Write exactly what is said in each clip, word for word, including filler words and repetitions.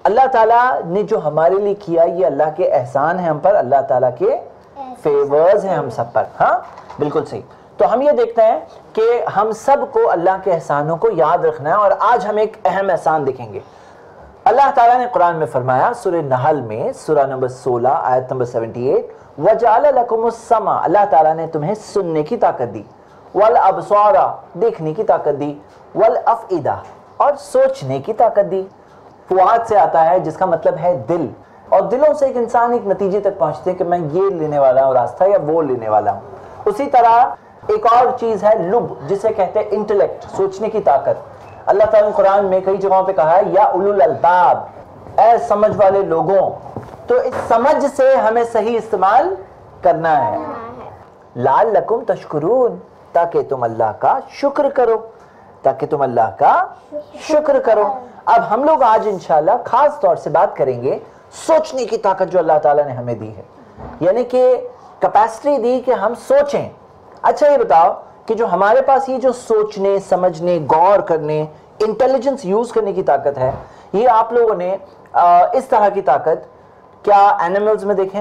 अल्लाह ताला ने जो हमारे लिए किया ये अल्लाह के एहसान है हम पर, अल्लाह ताला के फेवर्स हैं हम सब पर। हाँ बिल्कुल सही। तो हम ये देखते हैं कि हम सब को अल्लाह के एहसानों को याद रखना है। और आज हम एक अहम एहसान देखेंगे। अल्लाह ताला ने कुरान में फरमाया सूरह नहल में सूरा नंबर सोलह आयत नंबर अठहत्तर, वजअल लकुमुस समा, अल्लाह ताला ने तुम्हें सुनने की ताकत दी, वल अबसारा, देखने की ताकत दी, वल अफइदा, और सोचने की ताकत दी। फुआद से आता है जिसका मतलब है दिल, और दिलों से एक इंसान एक नतीजे तक पहुंचते हैं कि मैं ये लेने वाला हूँ रास्ता या वो लेने वाला हूँ। उसी तरह एक और चीज है लुब, जिसे कहते हैं इंटेलेक्ट, सोचने की ताकत। अल्लाह ताला ने कुरान में कई जगहों पे कहा है या उलुल अल्बाब, ऐ समझ वाले लोगों। तो इस समझ से हमें सही इस्तेमाल करना है। लाल लकुम तशकुरून, ताकि तुम अल्लाह का शुक्र करो, ताकि तुम अल्लाह का शुक्र करो। अब हम लोग आज इंशाल्लाह खास तौर से बात करेंगे सोचने की ताकत जो अल्लाह ताला ने हमें दी है, यानी कि कैपेसिटी दी कि हम सोचें। अच्छा ये बताओ कि जो हमारे पास ये जो सोचने, समझने, गौर करने, इंटेलिजेंस यूज करने की ताकत है, ये आप लोगों ने आ, इस तरह की ताकत क्या एनिमल्स में देखें?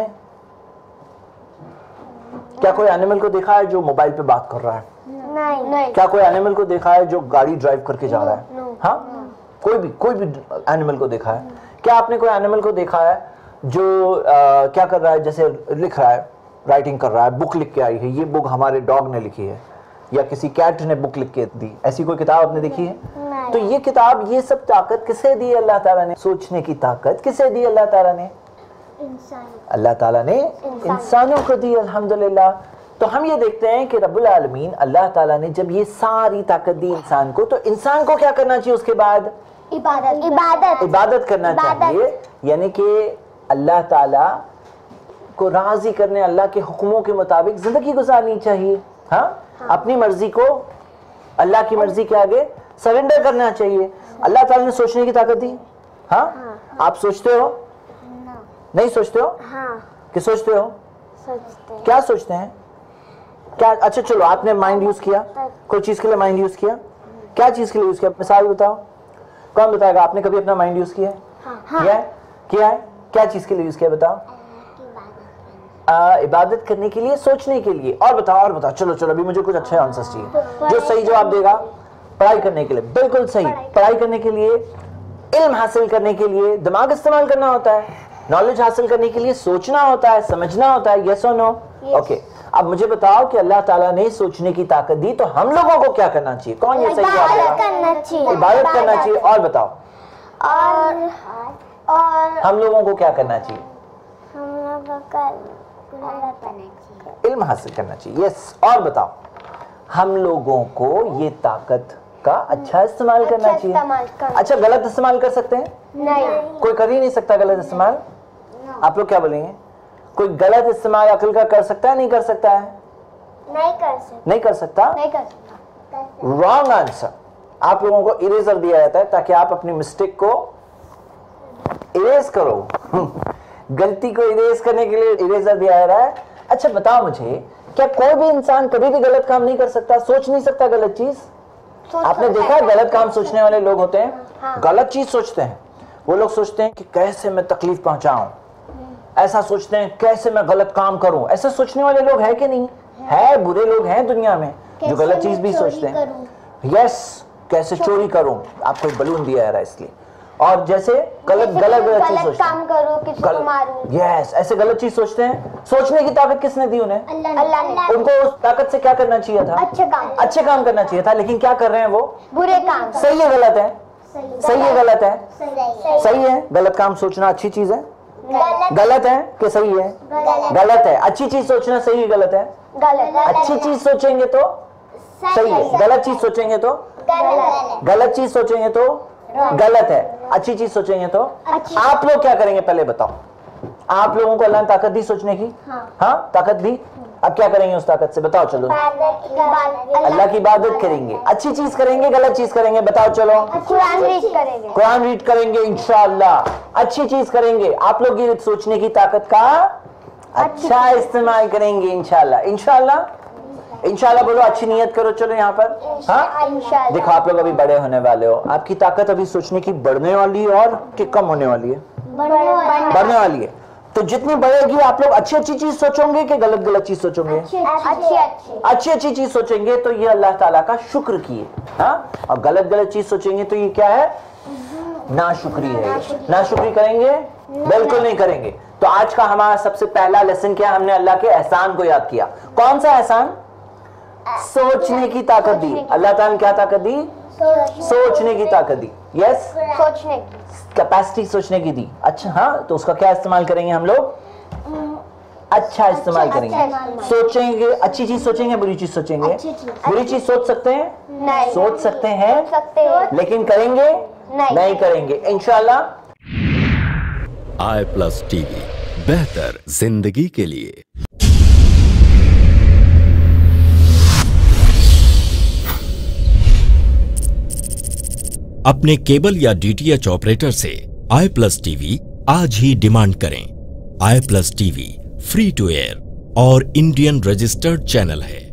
क्या कोई एनिमल को देखा है जो मोबाइल पे बात कर रहा है? नहीं, नहीं। क्या कोई एनिमल को देखा है जो गाड़ी ड्राइव करके जा रहा है? हाँ, कोई भी कोई भी एनिमल को देखा है? क्या आपने कोई एनिमल को देखा है जो आ, क्या कर रहा है, जैसे लिख रहा है, राइटिंग कर रहा है, बुक लिख के आई है, ये बुक हमारे डॉग ने लिखी है, या किसी कैट ने बुक लिख के दी, ऐसी कोई किताब आपने देखी है? तो ये किताब, ये सब ताकत किसे दी अल्लाह ताला ने? सोचने की ताकत किसे दी अल्लाह ताला ने? अल्लाह ताला ने इंसानों को दी, अल्हम्दुलिल्लाह। तो हम ये देखते हैं कि रब्बुल आलमीन अल्लाह ताला ने जब ये सारी ताकत दी इंसान को, तो इंसान को क्या करना चाहिए उसके बाद? इबादत इबादत इबादत करना चाहिए, यानी कि अल्लाह ताला को राजी करने, अल्लाह के हुक्मों के मुताबिक जिंदगी गुजारनी चाहिए। हाँ, अपनी मर्जी को अल्लाह की मर्जी के आगे सरेंडर करना चाहिए। अल्लाह ताला ने सोचने की ताकत दी। हाँ, आप सोचते हो? नहीं सोचते हो? हाँ। कि सोचते हो? सोचते हैं। क्या सोचते हैं? क्या? अच्छा चलो, आपने माइंड यूज किया, कोई चीज के लिए माइंड यूज किया? क्या चीज के लिए यूज किया? मिसाल बताओ, कौन बताएगा? आपने कभी अपना माइंड यूज किया है? हाँ। किया है? किया है? क्या चीज के लिए यूज किया बताओ? आ, इबादत करने के लिए, सोचने के लिए। और बताओ, और बताओ, चलो चलो, अभी मुझे कुछ अच्छे आंसर चाहिए। जो सही जवाब देगा, पढ़ाई करने के लिए, बिल्कुल सही। पढ़ाई करने के लिए, इल्म हासिल करने के लिए दिमाग इस्तेमाल करना होता है, नॉलेज हासिल करने के लिए सोचना होता है, समझना होता है। यस और नो? ओके, अब मुझे बताओ कि अल्लाह ताला ने सोचने की ताकत दी, तो हम लोगों को क्या करना चाहिए? कौन ये सही जवाब देगा? इबादत करना चाहिए। और बताओ, और और हम लोगों को क्या करना चाहिए? हम लोगों का इल्म हासिल करना चाहिए। यस। और बताओ, हम लोगों को ये ताकत का अच्छा इस्तेमाल करना चाहिए। अच्छा, गलत इस्तेमाल कर सकते हैं? नहीं। कोई कर ही नहीं सकता गलत इस्तेमाल। आप लोग क्या बोलेंगे? कोई गलत इस्तेमाल अक्ल का कर सकता है? नहीं कर सकता है? नहीं कर सकता। नहीं कर सकता। नहीं कर सकता। Wrong answer. आप लोगों को इरेजर दिया जाता है ताकि आप अपनी मिस्टेक को इरेज करो। गलती को इरेज करने के लिए इरेजर दिया जा रहा है। अच्छा बताओ मुझे, क्या कोई भी इंसान कभी भी गलत काम नहीं कर सकता? सोच नहीं सकता गलत चीज? आपने देखा है गलत काम सोचने वाले लोग होते हैं? हाँ। गलत चीज सोचते हैं वो लोग। सोचते हैं कि कैसे मैं तकलीफ पहुंचाऊं, ऐसा सोचते हैं कैसे मैं गलत काम करूं। ऐसे सोचने वाले लोग हैं कि नहीं है? बुरे लोग हैं दुनिया में जो गलत चीज भी सोचते हैं। यस, कैसे चोरी करूं, आपको एक बलून दिया जा रहा है इसलिए। और जैसे गलत गलत गलत चीज सोचते हैं, काम करूं, किसी को मारूं। यस, ऐसे गलत चीज सोचते हैं। सोचने की ताकत किसने दी उन्हें? अल्लाह ने। उनको उस ताकत से क्या करना चाहिए था? अच्छे काम अच्छे काम करना चाहिए था, लेकिन क्या कर रहे हैं वो? बुरे काम। सही है गलत है? सही है गलत है? सही है। गलत काम सोचना अच्छी चीज है? गलत है कि सही है? गलत है। अच्छी चीज सोचना सही है गलत है? अच्छी चीज सोचेंगे तो सही है, गलत चीज सोचेंगे तो गलत चीज सोचेंगे तो गलत है, अच्छी चीज सोचेंगे तो। आप लोग क्या करेंगे पहले बताओ? आप लोगों को अल्लाह ने ताकत दी सोचने की? हाँ, ताकत दी। अब क्या करेंगे उस ताकत से बताओ? चलो, अल्लाह की इबादत करेंगे। अच्छी चीज करेंगे गलत चीज करेंगे? बताओ चलो। कुरान रीड करेंगे। कुरान रीड करेंगे इंशाअल्लाह। अच्छी चीज करेंगे। आप लोग ये सोचने की ताकत का अच्छा इस्तेमाल करेंगे इंशाअल्लाह। इंशाअल्लाह इंशाल्लाह बोलो, अच्छी नियत करो। चलो यहाँ पर, हाँ इंशाल्लाह। देखो आप लोग अभी बड़े होने वाले हो, आपकी ताकत अभी सोचने की बढ़ने वाली है और कि कम होने वाली है? बढ़ने वाली है। तो जितनी बढ़ेगी आप लोग अच्छी अच्छी चीज सोचोगे कि गलत गलत चीज सोचोगे? अच्छी अच्छी अच्छी अच्छी चीज सोचेंगे तो ये अल्लाह ताला का शुक्र की है, हाँ। और गलत गलत चीज सोचेंगे तो ये क्या है? नाशुक्री है। नाशुक्री करेंगे? बिल्कुल नहीं करेंगे। तो आज का हमारा सबसे पहला लेसन क्या? हमने अल्लाह के एहसान को याद किया। कौन सा एहसान? सोचने की ताकत दी। अल्लाह ताला ने क्या ताकत दी? सोचने की ताकत दी। यस, सोचने की कैपेसिटी सोचने की दी। अच्छा, हाँ, तो उसका क्या इस्तेमाल करेंगे हम लोग? अच्छा इस्तेमाल करेंगे। सोचेंगे, अच्छी चीज सोचेंगे, बुरी चीज सोचेंगे? बुरी चीज सोच सकते हैं? नहीं। सोच सकते हैं, सकते हैं लेकिन करेंगे नहीं, नहीं करेंगे इंशाल्लाह। आई प्लस टीवी, बेहतर जिंदगी के लिए। अपने केबल या डीटीएच ऑपरेटर से आई प्लस टीवी आज ही डिमांड करें। I plus TV free to air और इंडियन रजिस्टर्ड चैनल है।